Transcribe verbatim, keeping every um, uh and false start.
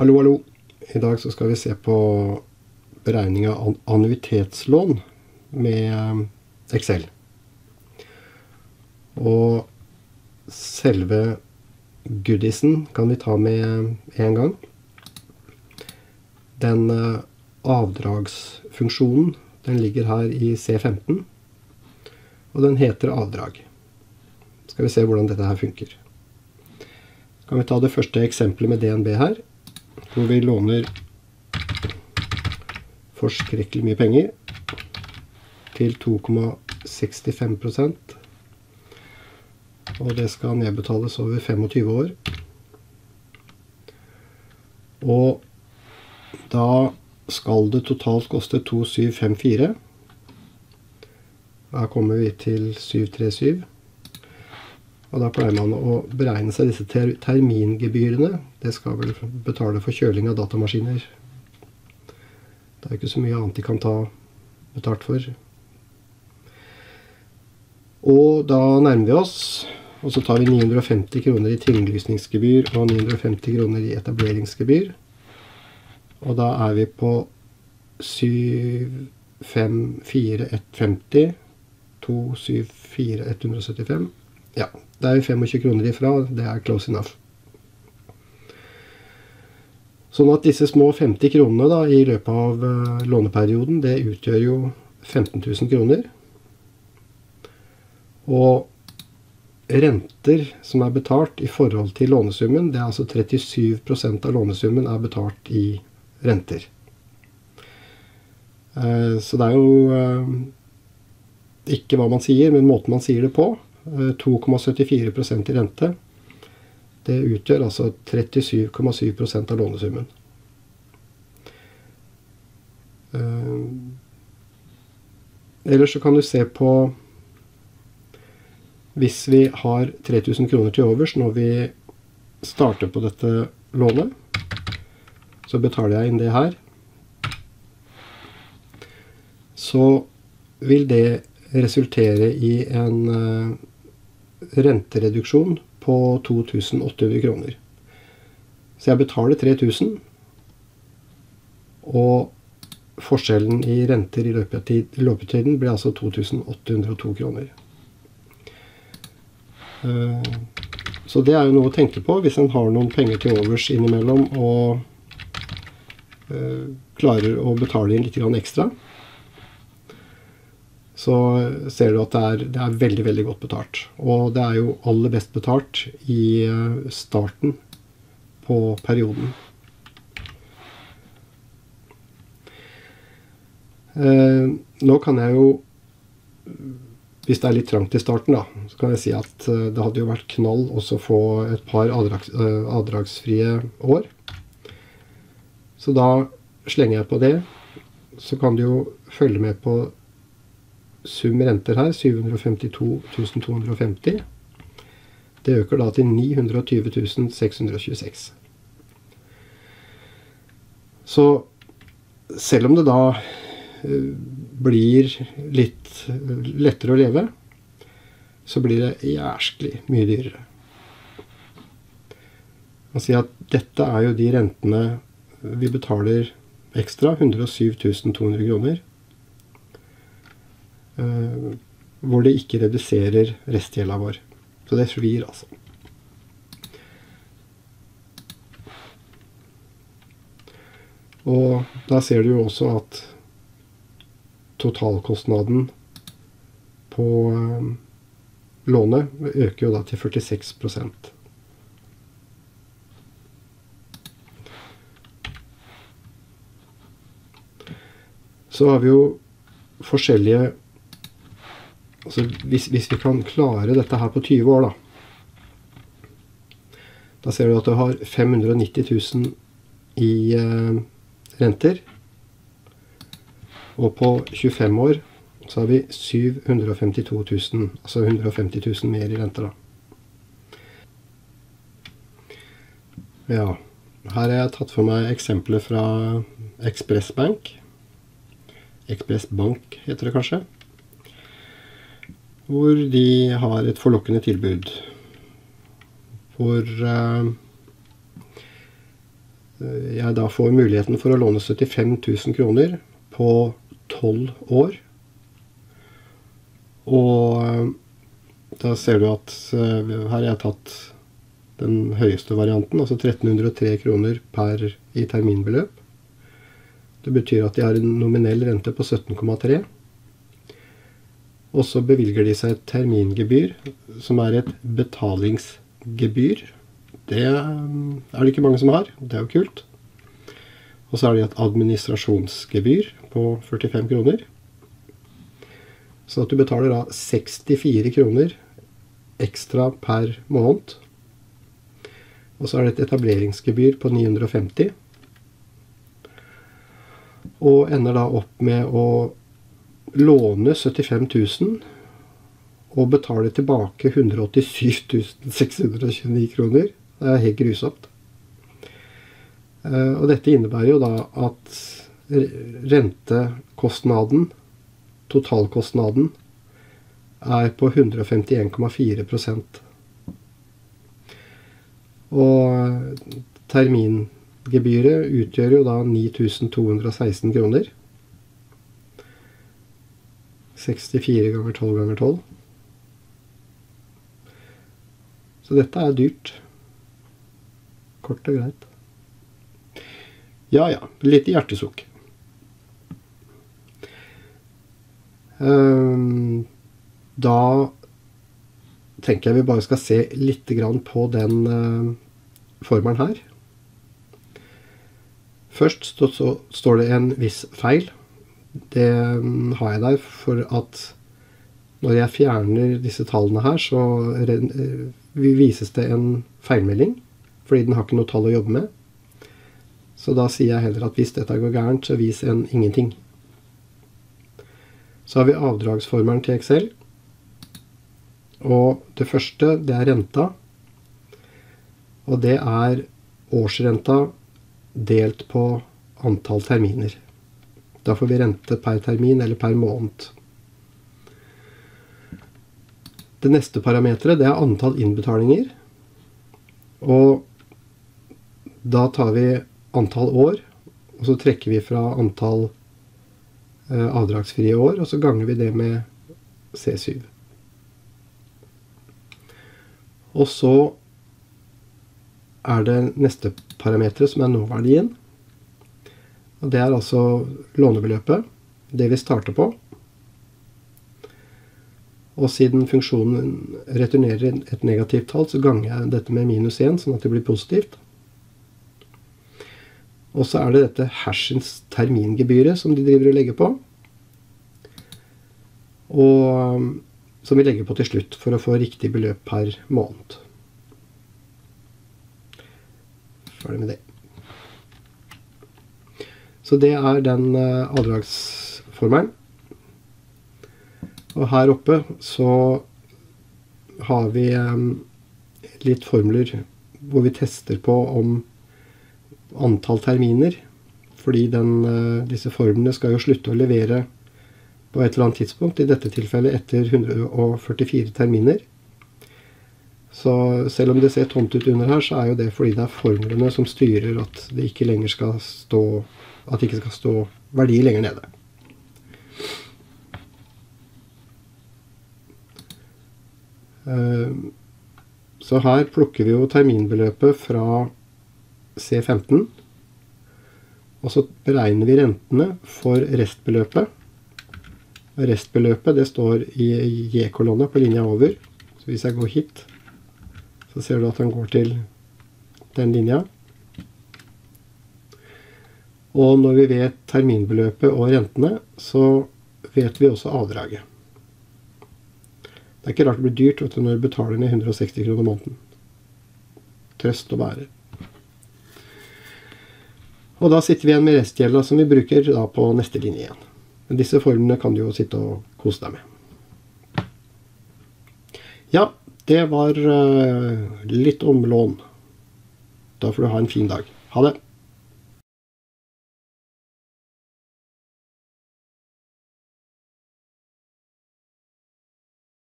Hallo, hallo. I dag så skal vi se på beregning av annuitetslån med Excel. Og selve goodiesen kan vi ta med en gang. Den avdragsfunksjonen, den ligger her i C femten, og den heter avdrag. Skal vi se hvordan dette her funker. Så kan vi ta det første eksempelet med D N B her, hvor vi låner forskrekkelig mye penger til to komma sekstifem prosent, og det skal nedbetales over femogtyve år. Og da skal det totalt koste to tusen syv hundre femtifire. Da kommer vi til syv hundre trettisju. Og da pleier man å beregne seg disse ter termingebyrene. Det skal vel betale for kjøling av datamaskiner. Det er ikke så mye annet de kan ta betalt for. Og da nærmer vi oss, og så tar vi ni hundre og femti kroner i tinglysningsgebyr og ni hundre og femti kroner i etableringsgebyr. Og da er vi på syv fem fire ett femti, to syv fire ett syttifem. Ja, det er jo tjuefem kroner ifra, det er close enough. Sånn at disse små femti kronene da, i løpet av uh, låneperioden, det utgjør jo femten tusen kroner. Og renter som er betalt i forhold til lånesummen, det er altså trettisju prosent av lånesummen er betalt i renter. Uh, så det er jo uh, ikke hva man sier, men måten man sier det på. to komma syttifire prosent i rente. Det utgjør altså trettisju komma syv prosent av lånesummen. Uh, ellers så kan du se på hvis vi har tre tusen kroner til overs når vi starter på dette lånet, så betaler jeg inn det her. Så vil det resultere i en uh, rentereduksjon på to tusen åtte hundre kroner. Så jeg betaler tre tusen, og forskjellen i renter i løpetiden blir altså to tusen åtte hundre og to kroner. Så det er jo noe å tenke på hvis en har noen penger til overs innimellom og klarer å betale inn litt grann ekstra. Så ser du at det er, det er veldig, veldig godt betalt. Og det er jo aller best betalt i starten på perioden. Eh, nå kan jeg jo, hvis det er litt trangt i starten da, så kan jeg si at det hadde jo vært knall også å få et par avdrags, avdragsfrie år. Så da slenger jeg på det. Så kan du jo følge med på sum renter her, syv hundre og femtito tusen to hundre og femti. Det øker da til ni hundre og tjue tusen seks hundre og tjueseks. Så selv om det da blir litt lettere å leve, så blir det jæsklig mye dyrere. Man sier at dette er jo de rentene vi betaler ekstra, hundre og syv tusen to hundre kroner, Uh, hvor det ikke reduserer restgjelda vår. Så det svir altså. Og da ser du jo også at totalkostnaden på uh, lånet øker jo da til førtiseks prosent. Så har vi jo forskjellige. Altså hvis, hvis vi kan klare dette her på tyve år da, da ser du at du har fem hundre og nitti tusen i eh, renter, og på tjuefem år så har vi syv hundre og femtito tusen, altså hundre og femti tusen mer i renter da. Ja, her har jeg tatt for meg eksempler fra Express Bank. Express Bank heter det kanskje. Hvor de har et forlokkende tilbud. Hvor uh, jeg da får muligheten for å låne syttifem tusen kroner på tolv år. Og da ser du at her har jeg tatt den høyeste varianten, altså tretten hundre og tre kroner per i terminbeløp. Det betyr at de har en nominell rente på sytten komma tre. Og så bevilger de seg et termingebyr, som er et betalingsgebyr. Det er det ikke mange som har, det er jo kult. Og så har de et administrasjonsgebyr på førtifem kroner. Så at du betaler da sekstifire kroner ekstra per måned. Og så er det et etableringsgebyr på ni hundre og femti. Og ender da opp med å låne syttifem tusen og betale tilbake one hundred eighty-seven thousand six hundred twenty-nine kroner. Det er helt grusomt. Og dette innebærer jo da at rentekostnaden, totalkostnaden, er på one hundred femtien komma fire prosent. Og termingebyret utgjør jo da ni tusen to hundre og seksten kroner. sekstifire ganger tolv ganger tolv. Så dette er dyrt. Kort og greit. Ja, ja. Litt hjertesukk. Um, da tenker jeg vi bare skal se litt grann på den uh, formelen her. Først så, så står det en viss feil. Det um, har jeg der for at når jeg fjerner disse tallene her, så uh, vises det en feilmelding, fordi den har ikke noe tall å jobbe med. Så da sier jeg heller at hvis dette går gærent, så vis en ingenting. Så har vi avdragsformelen til Excel. Og det første, det er renta. Og det er årsrenta delt på antall terminer. Da får vi rente per termin eller per måned. Det neste parametret, det er antall innbetalinger. Og da tar vi antall år, og så trekker vi fra antall eh, avdragsfrie år, og så ganger vi det med C syv. Og så er det neste parametret som er nåverdien. Og det er altså lånebeløpet, det vi starter på. Og siden funksjonen returnerer et negativt tall, så ganger jeg dette med minus én, sånn at det blir positivt. Og så er det dette hashens termingebyret som de driver og legger på. Og som vi legger på til slutt for å få riktig beløp per måned. Ferdig med det. Så det er den avdragsformelen. Og her oppe så har vi litt formler hvor vi tester på om antall terminer, fordi den, disse formlene skal jo slutte å levere på et eller annet tidspunkt, i dette tilfellet etter one hundre og førtifire terminer. Så selv om det ser tomt ut under her, så er jo det fordi det er formlene som styrer at det ikke lenger skal stå, at det ikke skal stå verdi lenger nede. Så her plukker vi jo terminbeløpet fra C femten, og så beregner vi rentene for restbeløpet. Restbeløpet det står i J-kolonne på linja over, så hvis jeg går hit, så ser du at den går til den linja. Og når vi vet terminbeløpet og rentene, så vet vi også avdraget. Det er ikke rart det blir dyrt vet du, når du betaler ned one hundre og seksti kroner måneden. Trøst å bære. Og da sitter vi igjen med restgjelda som vi bruker da på neste linje igjen. Men disse formene kan du jo sitte og kose deg med. Ja, det var uh, litt om lån. Da får du ha en fin dag. Ha det!